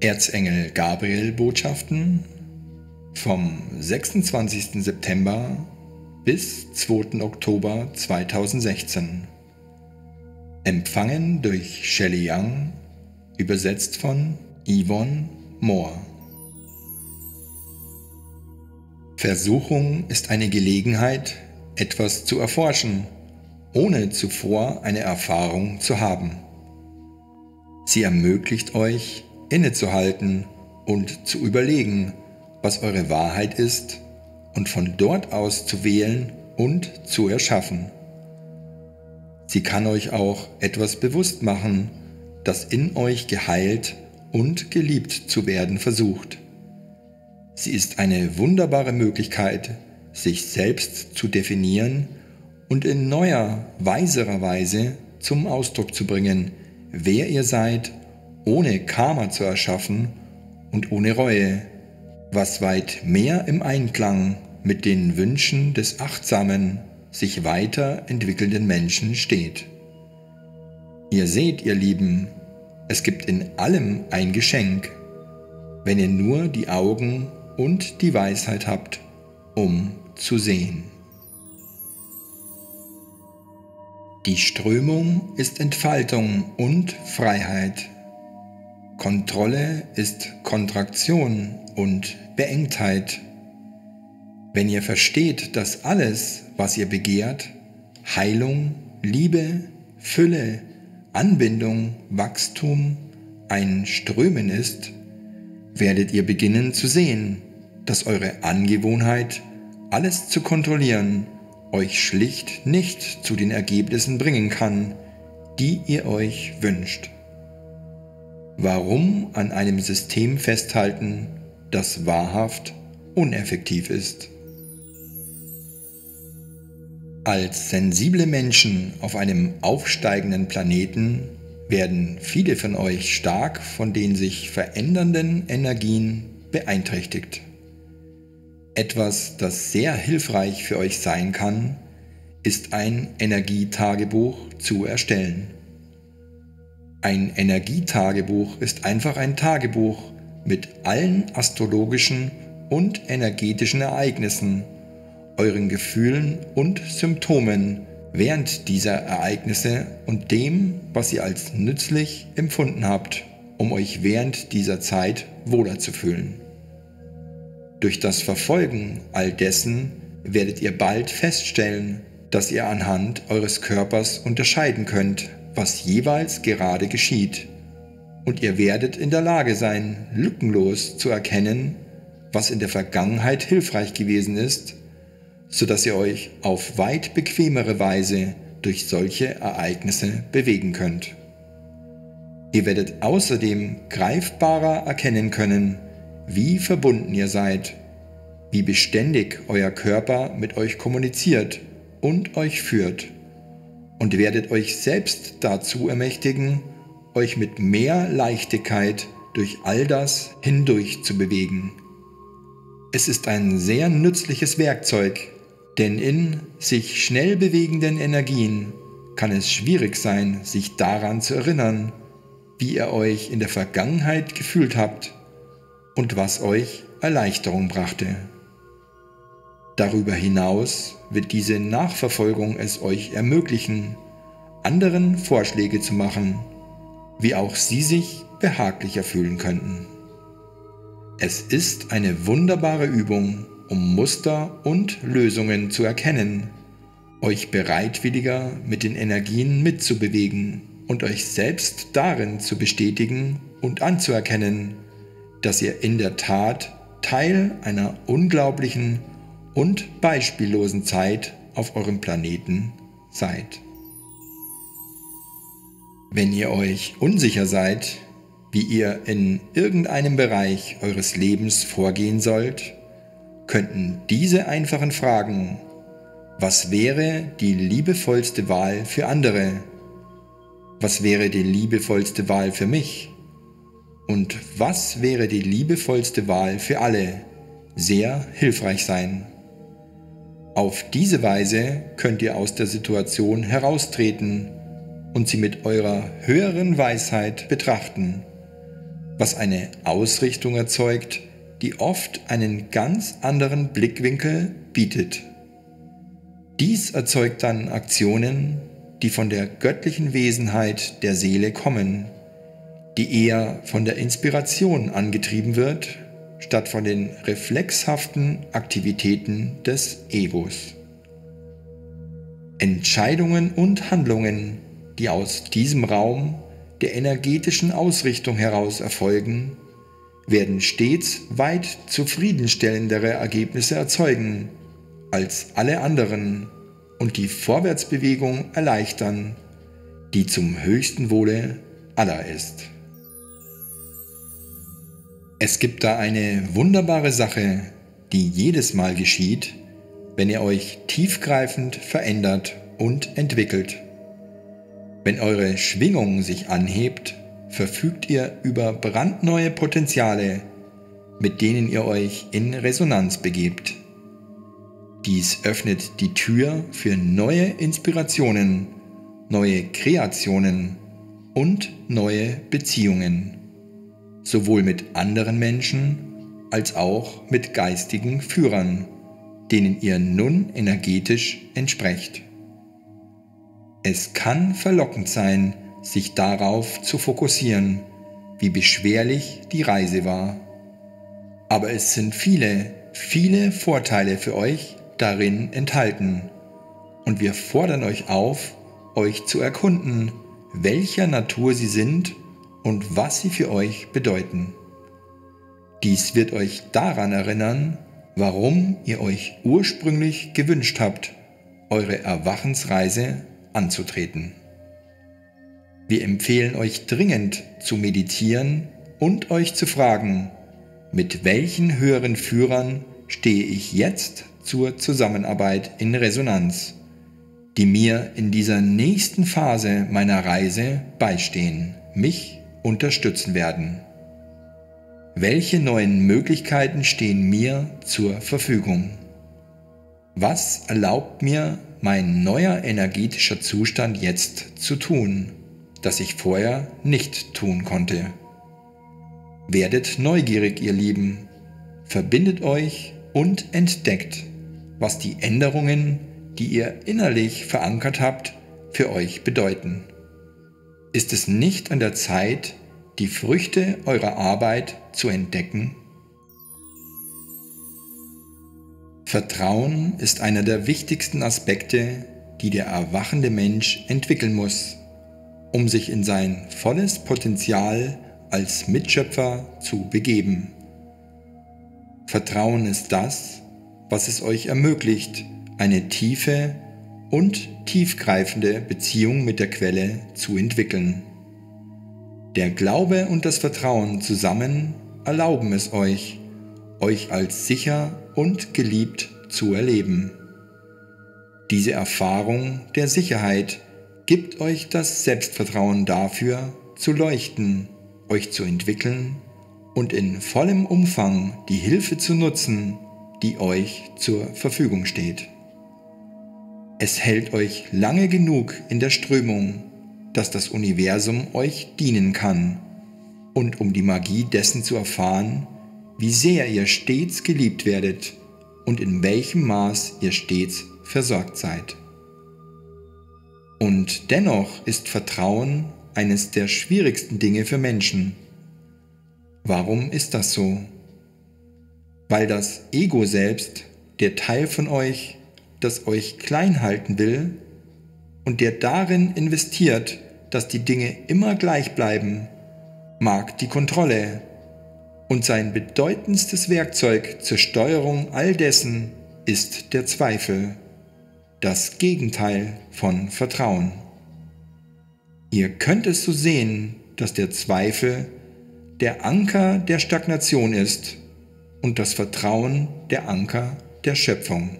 Erzengel Gabriel Botschaften vom 26. September bis 2. Oktober 2016. Empfangen durch Shelley Young, übersetzt von Yvonne Moore. Versuchung ist eine Gelegenheit, etwas zu erforschen, ohne zuvor eine Erfahrung zu haben. Sie ermöglicht euch, innezuhalten und zu überlegen, was eure Wahrheit ist, und von dort aus zu wählen und zu erschaffen. Sie kann euch auch etwas bewusst machen, das in euch geheilt und geliebt zu werden versucht. Sie ist eine wunderbare Möglichkeit, sich selbst zu definieren und in neuer, weiserer Weise zum Ausdruck zu bringen, wer ihr seid, ohne Karma zu erschaffen und ohne Reue, was weit mehr im Einklang mit den Wünschen des achtsamen, sich weiterentwickelnden Menschen steht. Ihr seht, ihr Lieben, es gibt in allem ein Geschenk, wenn ihr nur die Augen und die Weisheit habt, um zu sehen. Die Strömung ist Entfaltung und Freiheit. Kontrolle ist Kontraktion und Beengtheit. Wenn ihr versteht, dass alles, was ihr begehrt, Heilung, Liebe, Fülle, Anbindung, Wachstum, ein Strömen ist, werdet ihr beginnen zu sehen, dass eure Angewohnheit, alles zu kontrollieren, euch schlicht nicht zu den Ergebnissen bringen kann, die ihr euch wünscht. Warum an einem System festhalten, das wahrhaft uneffektiv ist? Als sensible Menschen auf einem aufsteigenden Planeten werden viele von euch stark von den sich verändernden Energien beeinträchtigt. Etwas, das sehr hilfreich für euch sein kann, ist ein Energietagebuch zu erstellen. Ein Energietagebuch ist einfach ein Tagebuch mit allen astrologischen und energetischen Ereignissen, euren Gefühlen und Symptomen während dieser Ereignisse und dem, was ihr als nützlich empfunden habt, um euch während dieser Zeit wohler zu fühlen. Durch das Verfolgen all dessen werdet ihr bald feststellen, dass ihr anhand eures Körpers unterscheiden könnt, was jeweils gerade geschieht, und ihr werdet in der Lage sein, lückenlos zu erkennen, was in der Vergangenheit hilfreich gewesen ist, sodass ihr euch auf weit bequemere Weise durch solche Ereignisse bewegen könnt. Ihr werdet außerdem greifbarer erkennen können, wie verbunden ihr seid, wie beständig euer Körper mit euch kommuniziert und euch führt, und werdet euch selbst dazu ermächtigen, euch mit mehr Leichtigkeit durch all das hindurch zu bewegen. Es ist ein sehr nützliches Werkzeug, denn in sich schnell bewegenden Energien kann es schwierig sein, sich daran zu erinnern, wie ihr euch in der Vergangenheit gefühlt habt und was euch Erleichterung brachte. Darüber hinaus wird diese Nachverfolgung es euch ermöglichen, anderen Vorschläge zu machen, wie auch sie sich behaglicher fühlen könnten. Es ist eine wunderbare Übung, um Muster und Lösungen zu erkennen, euch bereitwilliger mit den Energien mitzubewegen und euch selbst darin zu bestätigen und anzuerkennen, dass ihr in der Tat Teil einer unglaublichen und beispiellosen Zeit auf eurem Planeten seid. Wenn ihr euch unsicher seid, wie ihr in irgendeinem Bereich eures Lebens vorgehen sollt, könnten diese einfachen Fragen: Was wäre die liebevollste Wahl für andere? Was wäre die liebevollste Wahl für mich? Und was wäre die liebevollste Wahl für alle? Sehr hilfreich sein. Auf diese Weise könnt ihr aus der Situation heraustreten und sie mit eurer höheren Weisheit betrachten, was eine Ausrichtung erzeugt, die oft einen ganz anderen Blickwinkel bietet. Dies erzeugt dann Aktionen, die von der göttlichen Wesenheit der Seele kommen, die eher von der Inspiration angetrieben wird, statt von den reflexhaften Aktivitäten des Egos. Entscheidungen und Handlungen, die aus diesem Raum der energetischen Ausrichtung heraus erfolgen, werden stets weit zufriedenstellendere Ergebnisse erzeugen als alle anderen und die Vorwärtsbewegung erleichtern, die zum höchsten Wohle aller ist. Es gibt da eine wunderbare Sache, die jedes Mal geschieht, wenn ihr euch tiefgreifend verändert und entwickelt. Wenn eure Schwingung sich anhebt, verfügt ihr über brandneue Potenziale, mit denen ihr euch in Resonanz begebt. Dies öffnet die Tür für neue Inspirationen, neue Kreationen und neue Beziehungen, sowohl mit anderen Menschen als auch mit geistigen Führern, denen ihr nun energetisch entsprecht. Es kann verlockend sein, sich darauf zu fokussieren, wie beschwerlich die Reise war. Aber es sind viele, viele Vorteile für euch darin enthalten. Und wir fordern euch auf, euch zu erkunden, welcher Natur sie sind und was sie für euch bedeuten. Dies wird euch daran erinnern, warum ihr euch ursprünglich gewünscht habt, eure Erwachensreise anzutreten. Wir empfehlen euch dringend zu meditieren und euch zu fragen, mit welchen höheren Führern stehe ich jetzt zur Zusammenarbeit in Resonanz, die mir in dieser nächsten Phase meiner Reise beistehen, mich unterstützen werden. Welche neuen Möglichkeiten stehen mir zur Verfügung? Was erlaubt mir mein neuer energetischer Zustand jetzt zu tun, das ich vorher nicht tun konnte? Werdet neugierig, ihr Lieben, verbindet euch und entdeckt, was die Änderungen, die ihr innerlich verankert habt, für euch bedeuten. Ist es nicht an der Zeit, die Früchte eurer Arbeit zu entdecken? Vertrauen ist einer der wichtigsten Aspekte, die der erwachende Mensch entwickeln muss, um sich in sein volles Potenzial als Mitschöpfer zu begeben. Vertrauen ist das, was es euch ermöglicht, eine tiefe und tiefgreifende Beziehung mit der Quelle zu entwickeln. Der Glaube und das Vertrauen zusammen erlauben es euch, euch als sicher und geliebt zu erleben. Diese Erfahrung der Sicherheit gibt euch das Selbstvertrauen dafür, zu leuchten, euch zu entwickeln und in vollem Umfang die Hilfe zu nutzen, die euch zur Verfügung steht. Es hält euch lange genug in der Strömung, dass das Universum euch dienen kann, und um die Magie dessen zu erfahren, wie sehr ihr stets geliebt werdet und in welchem Maß ihr stets versorgt seid. Und dennoch ist Vertrauen eines der schwierigsten Dinge für Menschen. Warum ist das so? Weil das Ego selbst, der Teil von euch, das euch klein halten will und der darin investiert, dass die Dinge immer gleich bleiben, mag die Kontrolle, und sein bedeutendstes Werkzeug zur Steuerung all dessen ist der Zweifel, das Gegenteil von Vertrauen. Ihr könnt es so sehen, dass der Zweifel der Anker der Stagnation ist und das Vertrauen der Anker der Schöpfung.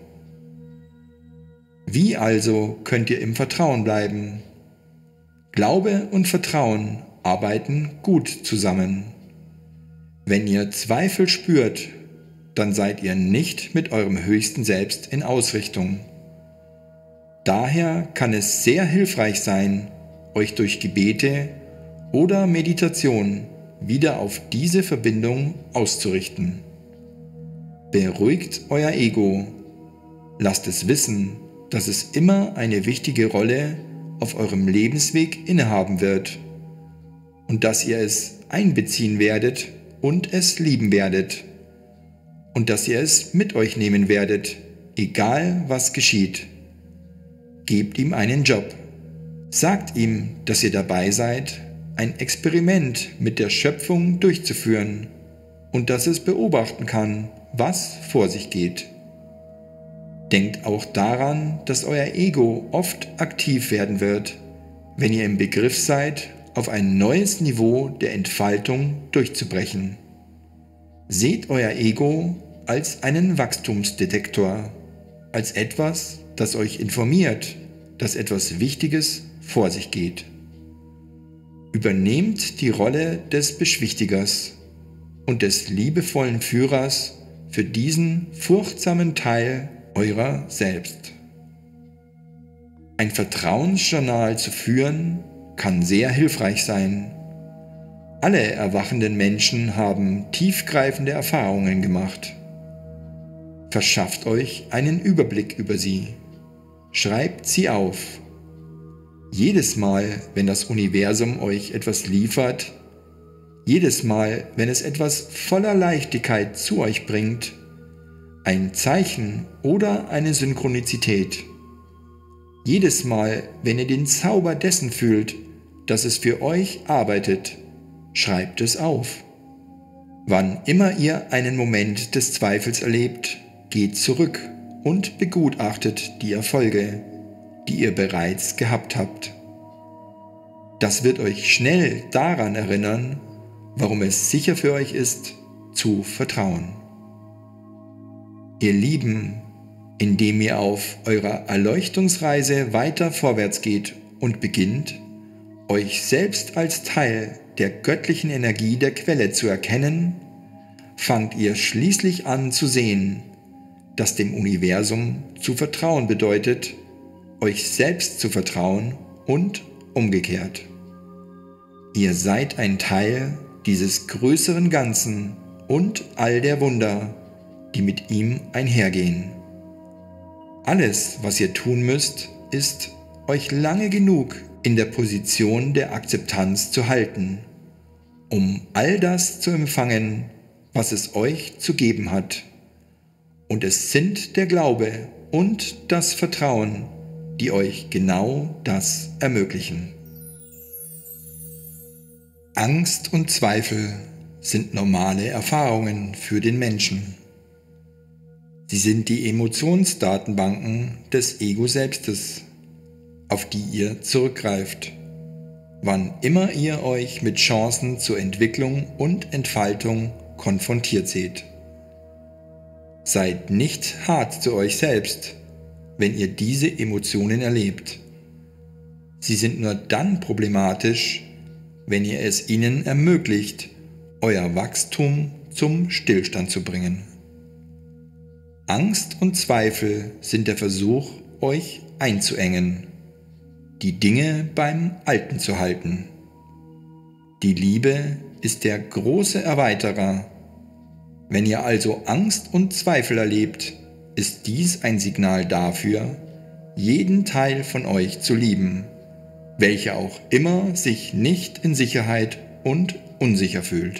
Wie also könnt ihr im Vertrauen bleiben? Glaube und Vertrauen arbeiten gut zusammen. Wenn ihr Zweifel spürt, dann seid ihr nicht mit eurem höchsten Selbst in Ausrichtung. Daher kann es sehr hilfreich sein, euch durch Gebete oder Meditation wieder auf diese Verbindung auszurichten. Beruhigt euer Ego, lasst es wissen, dass es immer eine wichtige Rolle auf eurem Lebensweg innehaben wird und dass ihr es einbeziehen werdet und es lieben werdet und dass ihr es mit euch nehmen werdet, egal was geschieht. Gebt ihm einen Job. Sagt ihm, dass ihr dabei seid, ein Experiment mit der Schöpfung durchzuführen und dass es beobachten kann, was vor sich geht. Denkt auch daran, dass euer Ego oft aktiv werden wird, wenn ihr im Begriff seid, auf ein neues Niveau der Entfaltung durchzubrechen. Seht euer Ego als einen Wachstumsdetektor, als etwas, das euch informiert, dass etwas Wichtiges vor sich geht. Übernehmt die Rolle des Beschwichtigers und des liebevollen Führers für diesen furchtsamen Teil eurer selbst. Ein Vertrauensjournal zu führen kann sehr hilfreich sein. Alle erwachenden Menschen haben tiefgreifende Erfahrungen gemacht. Verschafft euch einen Überblick über sie. Schreibt sie auf. Jedes Mal, wenn das Universum euch etwas liefert, jedes Mal, wenn es etwas voller Leichtigkeit zu euch bringt, ein Zeichen oder eine Synchronizität. Jedes Mal, wenn ihr den Zauber dessen fühlt, dass es für euch arbeitet, schreibt es auf. Wann immer ihr einen Moment des Zweifels erlebt, geht zurück und begutachtet die Erfolge, die ihr bereits gehabt habt. Das wird euch schnell daran erinnern, warum es sicher für euch ist, zu vertrauen. Ihr Lieben, indem ihr auf eurer Erleuchtungsreise weiter vorwärts geht und beginnt, euch selbst als Teil der göttlichen Energie der Quelle zu erkennen, fangt ihr schließlich an zu sehen, dass dem Universum zu vertrauen bedeutet, euch selbst zu vertrauen und umgekehrt. Ihr seid ein Teil dieses größeren Ganzen und all der Wunder, die mit ihm einhergehen. Alles, was ihr tun müsst, ist, euch lange genug in der Position der Akzeptanz zu halten, um all das zu empfangen, was es euch zu geben hat. Und es sind der Glaube und das Vertrauen, die euch genau das ermöglichen. Angst und Zweifel sind normale Erfahrungen für den Menschen. Sie sind die Emotionsdatenbanken des Ego-Selbstes, auf die ihr zurückgreift, wann immer ihr euch mit Chancen zur Entwicklung und Entfaltung konfrontiert seht. Seid nicht hart zu euch selbst, wenn ihr diese Emotionen erlebt. Sie sind nur dann problematisch, wenn ihr es ihnen ermöglicht, euer Wachstum zum Stillstand zu bringen. Angst und Zweifel sind der Versuch, euch einzuengen, die Dinge beim Alten zu halten. Die Liebe ist der große Erweiterer. Wenn ihr also Angst und Zweifel erlebt, ist dies ein Signal dafür, jeden Teil von euch zu lieben, welcher auch immer sich nicht in Sicherheit und unsicher fühlt.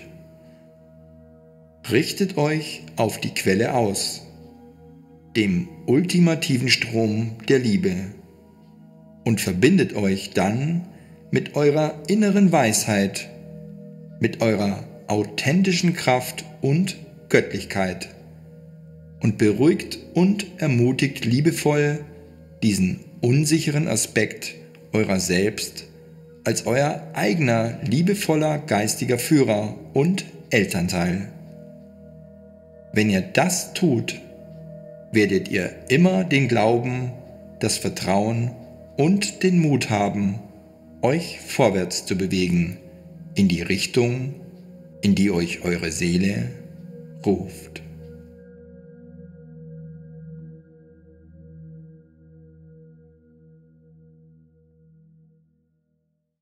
Richtet euch auf die Quelle aus, dem ultimativen Strom der Liebe, und verbindet euch dann mit eurer inneren Weisheit, mit eurer authentischen Kraft und Göttlichkeit und beruhigt und ermutigt liebevoll diesen unsicheren Aspekt eurer selbst als euer eigener liebevoller geistiger Führer und Elternteil. Wenn ihr das tut, werdet ihr immer den Glauben, das Vertrauen und den Mut haben, euch vorwärts zu bewegen, in die Richtung, in die euch eure Seele ruft.